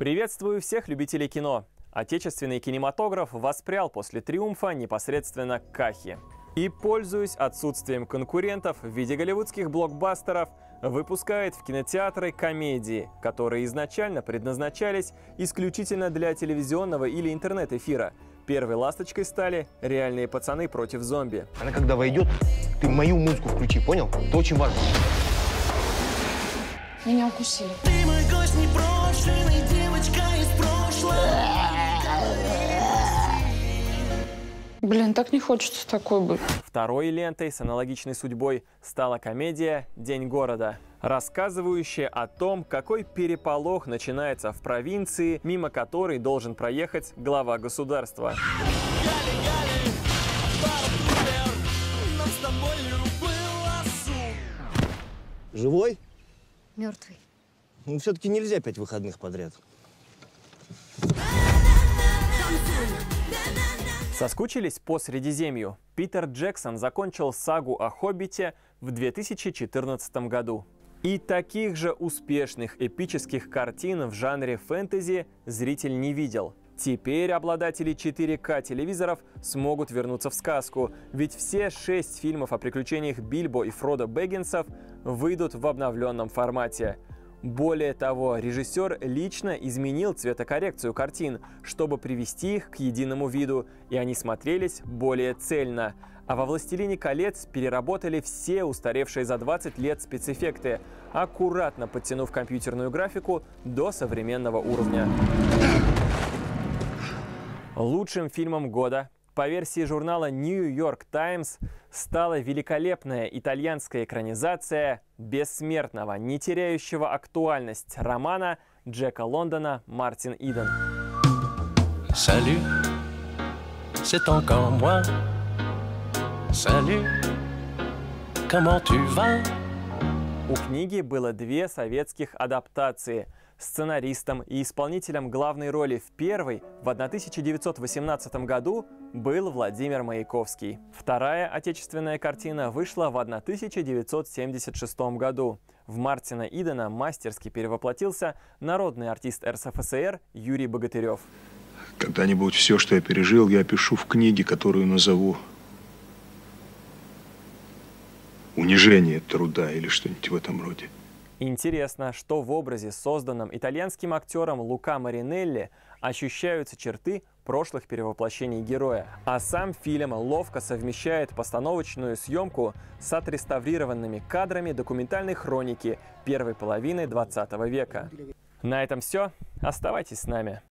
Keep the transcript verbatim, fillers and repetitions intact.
Приветствую всех любителей кино! Отечественный кинематограф воспрял после триумфа непосредственно Кахи. И, пользуясь отсутствием конкурентов в виде голливудских блокбастеров, выпускает в кинотеатры комедии, которые изначально предназначались исключительно для телевизионного или интернет-эфира. Первой ласточкой стали «Реальные пацаны против зомби». Она когда войдет, ты мою музыку включи, понял? Это очень важно. Меня укусили. Ты мой гость непрошенный, девочка из прошлого. Блин, так не хочется такой быть. Второй лентой с аналогичной судьбой стала комедия «День города», рассказывающая о том, какой переполох начинается в провинции, мимо которой должен проехать глава государства. Живой? Мертвый. Ну, все-таки нельзя пять выходных подряд. Соскучились по Средиземью? Питер Джексон закончил сагу о «Хоббите» в две тысячи четырнадцатом году. И таких же успешных эпических картин в жанре фэнтези зритель не видел. Теперь обладатели четыре ка телевизоров смогут вернуться в сказку, ведь все шесть фильмов о приключениях Бильбо и Фродо Бэггинсов выйдут в обновленном формате. Более того, режиссер лично изменил цветокоррекцию картин, чтобы привести их к единому виду, и они смотрелись более цельно. А во «Властелине колец» переработали все устаревшие за двадцать лет спецэффекты, аккуратно подтянув компьютерную графику до современного уровня. Лучшим фильмом года, по версии журнала New York Times, стала великолепная итальянская экранизация бессмертного, не теряющего актуальность романа Джека Лондона «Мартин Иден». Salut, c'est encore moi. Salut, comment tu vas? У книги было две советских адаптации. Сценаристом и исполнителем главной роли в первой в тысяча девятьсот восемнадцатом году был Владимир Маяковский. Вторая отечественная картина вышла в тысяча девятьсот семьдесят шестом году. В Мартина Идена мастерски перевоплотился народный артист эр эс эф эс ер Юрий Богатырев. Когда-нибудь все, что я пережил, я опишу в книге, которую назову «Унижение труда» или что-нибудь в этом роде. Интересно, что в образе, созданном итальянским актером Лука Маринелли, ощущаются черты прошлых перевоплощений героя. А сам фильм ловко совмещает постановочную съемку с отреставрированными кадрами документальной хроники первой половины двадцатого века. На этом все. Оставайтесь с нами.